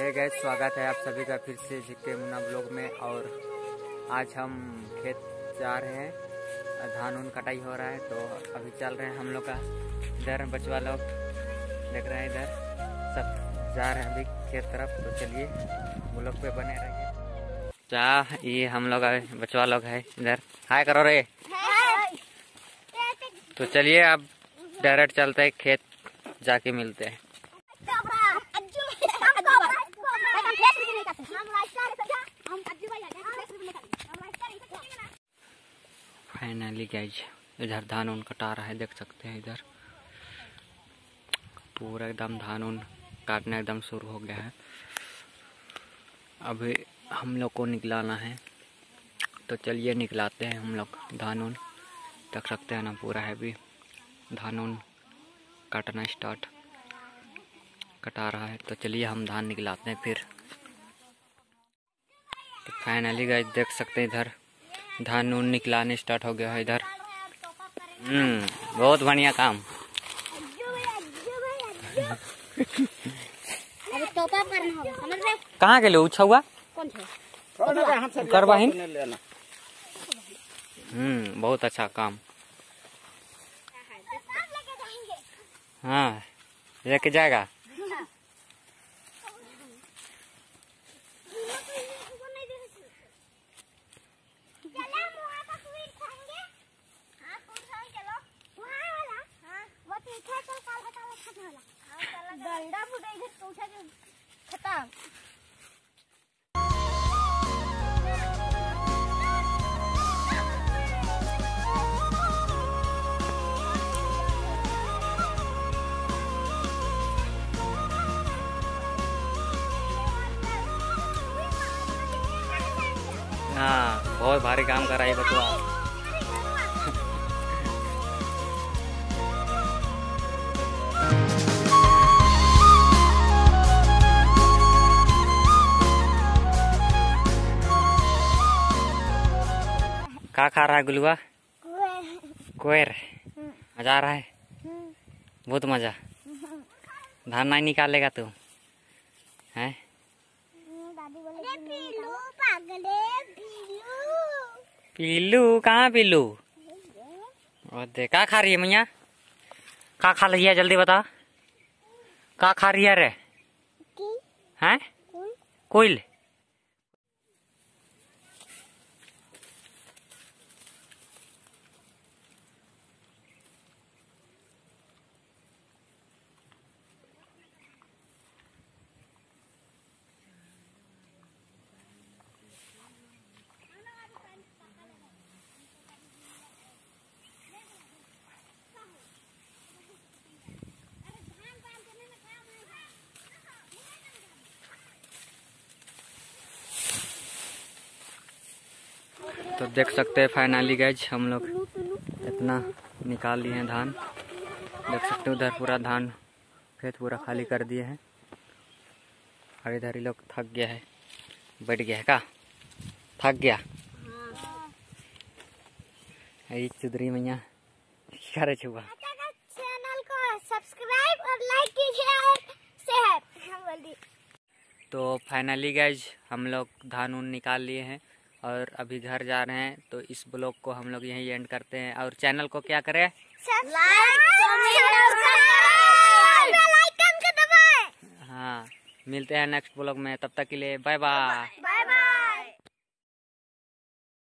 Hey guys, स्वागत है आप सभी का फिर से जीके मुन्ना ब्लॉग में। और आज हम खेत जा रहे हैं, धान उन कटाई हो रहा है तो अभी चल रहे हैं हम लोग का। इधर बचवा लोग देख रहे हैं, इधर सब जा रहे हैं अभी खेत तरफ। तो चलिए ब्लॉग पे बने रहिए। जा ये हम लोग बचवा लोग है, इधर हाय करो रे। तो चलिए अब डायरेक्ट चलते हैं खेत, जाके मिलते हैं। फाइनली गाइस इधर धान उन कटा रहा है, देख सकते हैं इधर पूरा एकदम धान उन काटना एकदम शुरू हो गया है। अभी हम लोग को निकलाना है तो चलिए निकलाते हैं हम लोग धान उन। देख सकते हैं ना, पूरा है अभी धान उन काटना स्टार्ट कटा रहा है। तो चलिए हम धान निकलाते हैं फिर। तो फाइनली गाइस देख सकते हैं इधर धान उन निकलाने स्टार्ट हो गया है इधर। बहुत बढ़िया काम। कहाँ के लो उछुआ करवाहिन। बहुत अच्छा काम। हाँ लेके जाएगा। हाँ बहुत भारी काम कर रहा है बचवा। क्या खा रहा है गुलुआ? कोयर। मजा आ रहा है, बहुत मजा। धान नहीं निकालेगा तू हैं? पीलू कहाँ पीलू? क्या खा रही है मैया? क्या खा रही है जल्दी बता। क्या खा रही है रे? हैं? कोयल। तो देख सकते हैं फाइनली गाइज हम लोग इतना निकाल लिए हैं धान। देख सकते हैं उधर पूरा धान खेत पूरा खाली कर दिए हैं। और इधर ही लोग थक गया है, बैठ गया है। का थक गया चुदरी मैया क्या छुआ। चैनल को सब्सक्राइब और लाइक कीजिए और शेयर। तो फाइनली गाइज हम लोग धान उन निकाल लिए हैं और अभी घर जा रहे हैं। तो इस ब्लॉग को हम लोग यहीं एंड करते हैं। और चैनल को क्या करें? हाँ मिलते हैं नेक्स्ट ब्लॉग में, तब तक के लिए बाय बाय।